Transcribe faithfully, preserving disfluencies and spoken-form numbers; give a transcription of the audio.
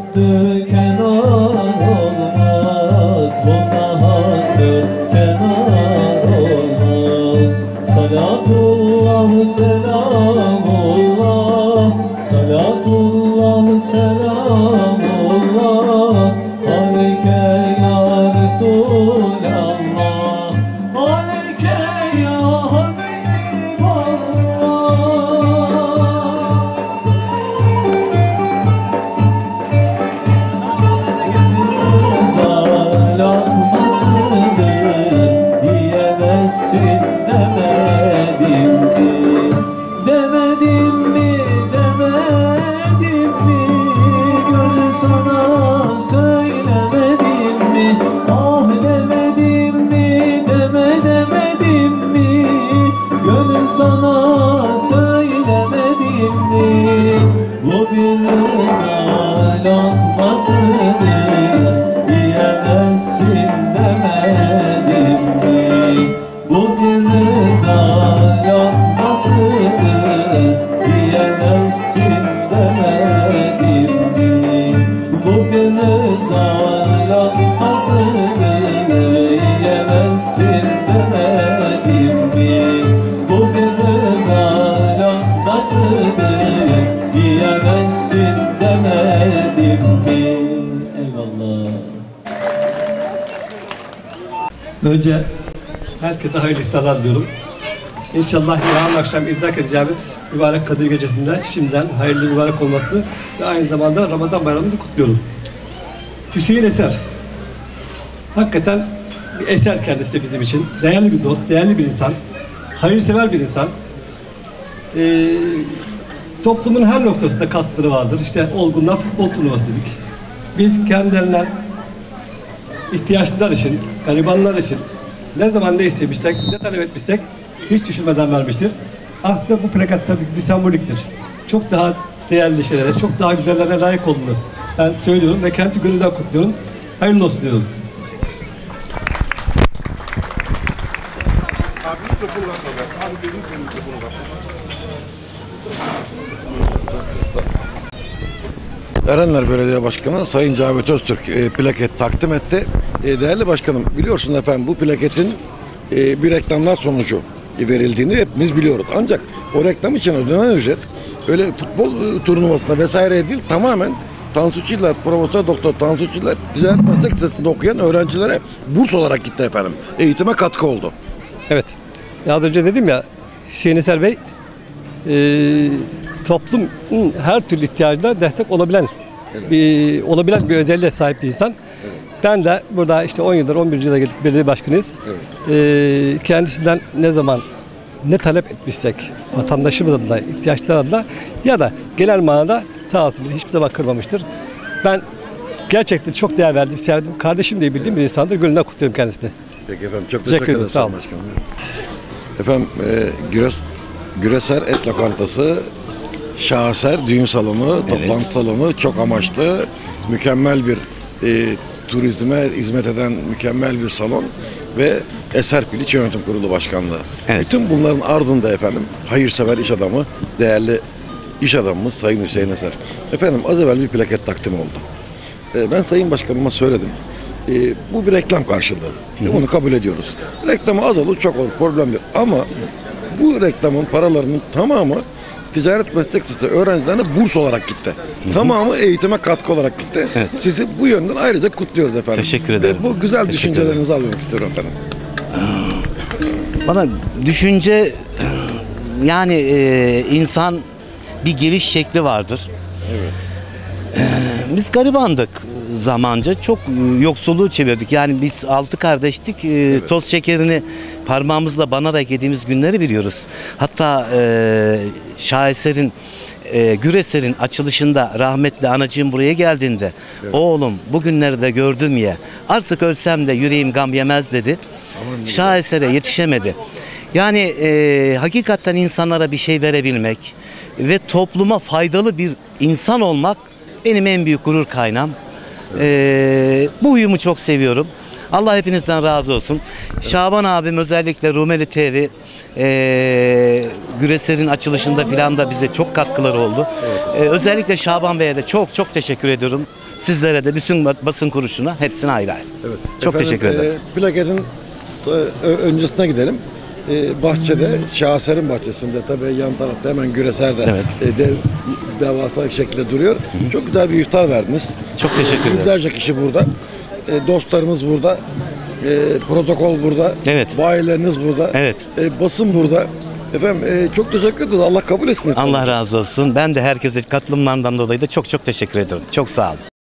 hakkı kenar olmaz, bunda hakkı kenar olmaz. Salatullah selamullah, salatullah selamullah aleyke ya Resulallah, aleyke ya demedim mi, demedim mi? Gönül sana söylemedim mi? Ah demedim mi, deme demedim mi? Gönül sana söylemedim mi? Bu bir rıza lokmasıdır, yiyemezsin demedim mi? Bu bir rıza lokmasıdır, yiyemezsin demedim mi? Bu bir rıza lokmasıdır, yiyemezsin demedim mi? Bu bir rıza lokmasıdır, yiyemezsin demedim mi? Eyvallah. Önce herkese hayırlı iftarlar diyorum. İnşallah yarın akşam idrak edeceğimiz mübarek Kadir Gecesi'nde şimdiden hayırlı mübarek olmasını ve aynı zamanda Ramazan bayramını kutluyorum. Hüseyin Eser, hakikaten bir eser kendisi de bizim için. Değerli bir dost, değerli bir insan, hayırsever bir insan. Ee, toplumun her noktasında katkıları vardır. İşte Olgunlar futbol turnuvası dedik. Biz kendilerinden ihtiyaçlılar için, garibanlar için ne zaman ne istemişsek, ne talep etmişsek hiç düşünmeden vermiştir. Aslında bu plakat tabii bir semboliktir. Çok daha değerli şeylere, çok daha güzellerine layık olduğunu ben söylüyorum ve kendi gönülden kutluyorum. Hayırlı olsun diyorum. Abi mikrofonu ver. Abi dedim ki mikrofonu ver. Erenler Belediye Başkanı Sayın Cavit Öztürk e, plaket takdim etti. E, değerli başkanım, biliyorsunuz efendim bu plaketin e, bir reklamlar sonucu verildiğini hepimiz biliyoruz. Ancak o reklam için ödenen ücret öyle futbol e, turnuvasında vesaire değil, tamamen Tansu Çiller, Profesör Doktor Tansu Çiller Ticaret Meslek Lisesi'nde okuyan öğrencilere burs olarak gitti efendim. Eğitime katkı oldu. Evet. Ya az önce dedim ya, Hüseyin Eser Bey e, toplumun her türlü ihtiyacına destek olabilen evet. bir, olabilen bir özelliğe sahip bir insan. Evet. Ben de burada işte on yıldır, on bir yıla geldik belediye başkanıyız. Evet. E, kendisinden ne zaman ne talep etmişsek, vatandaşımız adına, ihtiyaçlar adına ya da genel manada sağ olsun hiçbir zaman kırmamıştır. Ben gerçekten çok değer verdim, sevdim. Kardeşim diye bildiğim evet. bir insandır. Gönlünden kutluyorum kendisini. Peki efendim, çok teşekkür, teşekkür ederim. Sağ olun. Başkanım. Efendim, e, Güres, Güreser Et Lokantası, şaheser düğün salonu, evet. toplantı salonu, çok amaçlı, mükemmel bir e, turizme hizmet eden mükemmel bir salon ve Eser Piliç Yönetim Kurulu Başkanlığı. Evet. Bütün bunların ardında efendim hayırsever iş adamı, değerli iş adamımız Sayın Hüseyin Eser. Efendim az evvel bir plaket takdim oldu. E, ben Sayın Başkanıma söyledim. E, bu bir reklam karşılığı. E, bunu kabul ediyoruz. Reklamı az olur, çok olur, problem yok. Ama bu reklamın paralarının tamamı Ticaret Meslek Lisesi öğrencilerine burs olarak gitti. Hı hı. Tamamı eğitime katkı olarak gitti. Evet. Sizi bu yönden ayrıca kutluyoruz efendim. Teşekkür ederim. Ve bu güzel Teşekkür düşüncelerinizi ederim. almak istiyorum efendim. Bana düşünce yani e, insan bir giriş şekli vardır. Evet. E, biz garibandık zamanca, çok yoksulluğu çevirdik. Yani biz altı kardeştik. E, evet. Toz şekerini parmağımızla banarak yediğimiz günleri biliyoruz. Hatta e, Şaheser'in e, Güreser'in açılışında rahmetli anacığım buraya geldiğinde evet. oğlum bugünleri de gördüm ya, artık ölsem de yüreğim gam yemez dedi. Şaheser'e yetişemedi. Yani e, hakikaten insanlara bir şey verebilmek ve topluma faydalı bir insan olmak benim en büyük gurur kaynağım. Evet. E, bu uyumu çok seviyorum. Allah hepinizden razı olsun. Evet. Şaban abim özellikle Rumeli T V Ee, Güreser'in açılışında filan da bize çok katkıları oldu. Ee, özellikle Şaban Bey'e de çok çok teşekkür ediyorum. Sizlere de bütün basın kuruluşuna hepsine ayrı ayrı. Evet. Çok teşekkür ederim. E, plaketin e, öncesine gidelim. E, bahçede, Şaser'in bahçesinde tabii yan tarafta hemen Güreser'de Evet. e, dev, devasa şekilde duruyor. Çok güzel bir iftar verdiniz. Çok teşekkür ederim. Yüzlerce kişi burada. E, dostlarımız burada. E, protokol burada. Evet. Bayileriniz burada. Evet. E, basın burada. Efendim e, çok teşekkür ederiz. Allah kabul etsin. Allah razı olsun. Ben de herkese katılımlarından dolayı da çok çok teşekkür ediyorum. Çok sağ olun.